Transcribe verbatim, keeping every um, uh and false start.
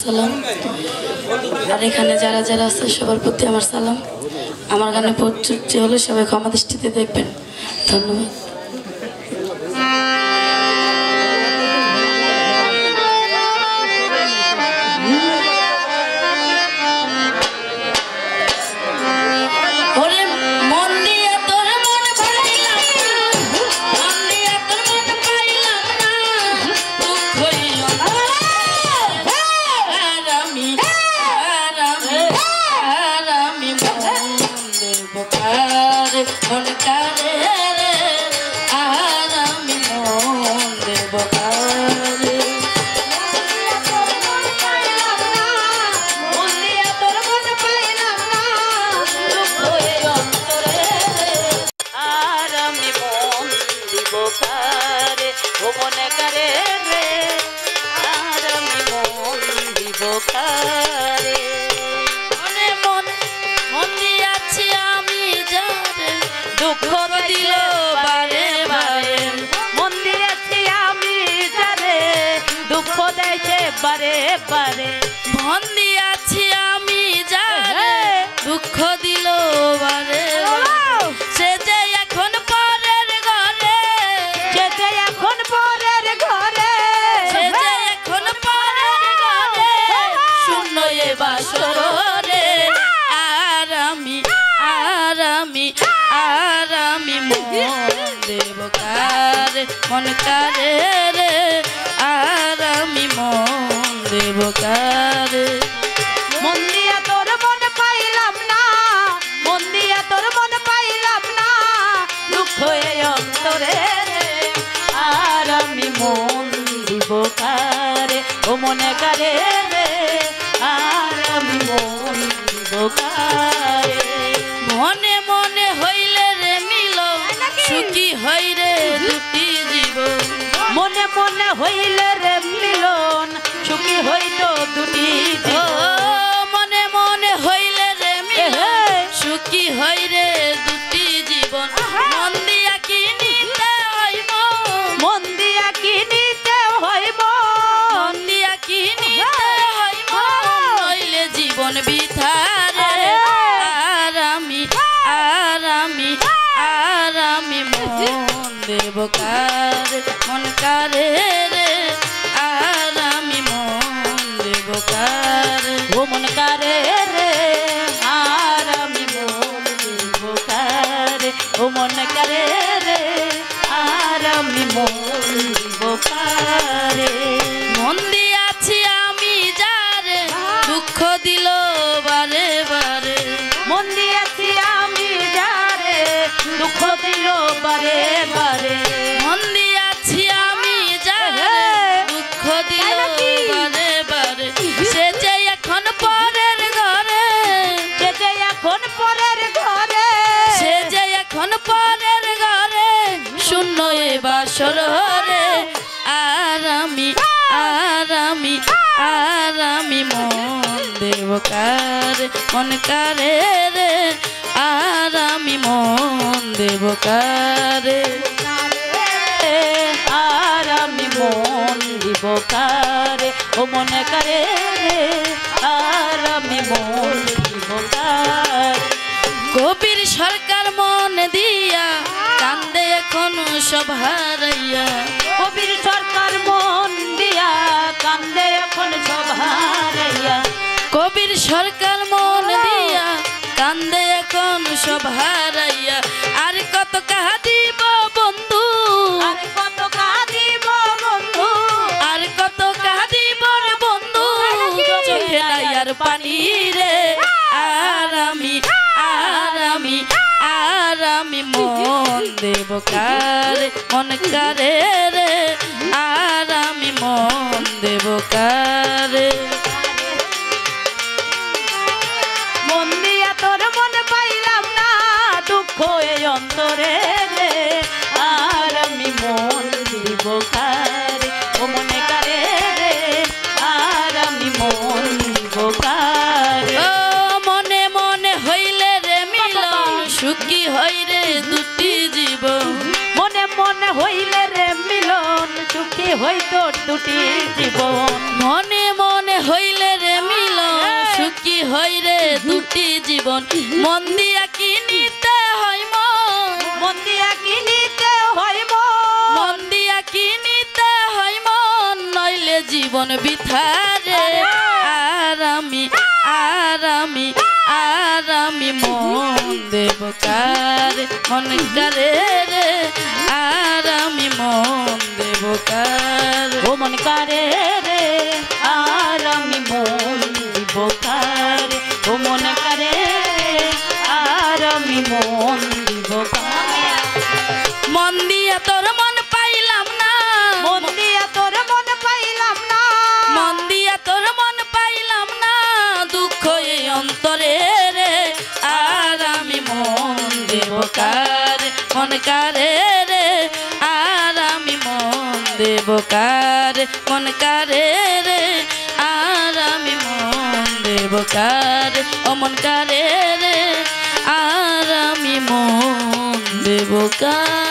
সালাম। আর এখানে যারা যারা আছে সবার প্রতি আমার সালাম। আমার গানে প্রচুর্য হলে সবাই ক্ষমা দৃষ্টিতে দেখবেন। ধন্যবাদ। বারে বারে মন দিয়াছি আমি যারে দুঃখ দিল বারে সে যে এখন পরের ঘরে সে যে এখন পরের ঘরে সে যে এখন পরের ঘরে শূন্য এ বাসরে আর আমি আর আমি আর আমি মন দেব কারে মন কারে রে আর আমি মন দেব কারে মন দিয়া তোর মন পাইলাম না মন দিয়া তোর মন পাইলাম না দুঃখ এই অন্তরে আর আমি মন দিব কারে ও মনে কারে রে আর আমি মন দিব কারে মনে মনে হইলে রে মিল সুখী হই রে দুটি জীবন মনে মনে হইলে রে মিলন সুখী হইত দুটি মনে মনে হইলে রে মিলন সুখী হই রে দুটি জীবন মন দিয়া কি নিতে হইব মন দিয়া কি নিতে হইব মন দিয়া কি নিতে হইব নইলে জীবন বৃথা রে আর আমি আর আমি আর আমি মন দেব কারে মন কারে রে আর আমি মন দেব কারে ও মন কারে রে আর আমি মন দেব কারে ও মন কারে রে আর আমি মন দেব কারে মন দিয়াছি আমি যারে দুঃখ দিল বারে বারে মন দিয়াছি আমি যারে দুঃখ দিল বারে বারে মন দিয়াছি আমি যারে দুঃখ দিল বারে বারে সে যে এখন পরের ঘরে সে যে এখন পরের ঘরে সে যে এখন পরের ঘরে শূন্য এ বাসর রে আর আমি আর আমি আর আমি মন দেব কারে মন কারে রে আর আমি মন দেব কারে আর আমি মন দিব কারে ও মনে করে রে আর আমি মন দিব কারে কবির সরকার মন দিয়া কান্দে এখন সব হারাইয়া কবির সরকার মন দিয়া কান্দে এখন সব হারাইয়া কবির সরকার মন দিয়া কান্দে এখন সব হারাইয়া আর কত কাহা দিব বন্ধু আর কত কাঁদিব বন্ধু আর কত কাহা দিব রে বন্ধু চোখে নাই আর পানি রে আর আমি আর আমি আর আমি মন দেব কারে মন কারে রে আর আমি মন দেব কারে মন দিয়া তোর মন পাইলাম না দুঃখ এই অন্তরে রে আর আমি মন দিব কারে ও মনে কারে রে আর আমি মন দিব কারে ও মনে মনে হইলে রে মিলন সুখী হই রে দুটি জীবন মনে মনে হইলে রে মিলন সুখী হইতো দুটি জীবন মনে মনে হইলে রে হইরে দুটি জীবন মন দিয়া কিনিতে হয় মন মন দিয়া কিনিতে হয় মন মন দিয়া কিনিতে হয় মন নইলে জীবন বিথারে আর আমি আর আমি আর আমি মন দেব কারে মন কারে রে আর আমি মন দেব কারে ও মন কারে রে আর আমি মন দিব কারে ও মন কারে আর আমি মন দিব কারে মন দিয়া তোর মন পাইলাম না মন দিয়া তোর মন পাইলাম না মন দিয়া তোর মন পাইলাম না দুঃখ এই অন্তরে রে আর আমি মন দেব কারে মন কারে রে আর আমি মন দেব কারে মন কারে রে আর আমি মন দেব কারে ও মন কারে রে আর আমি মন দেব কারে।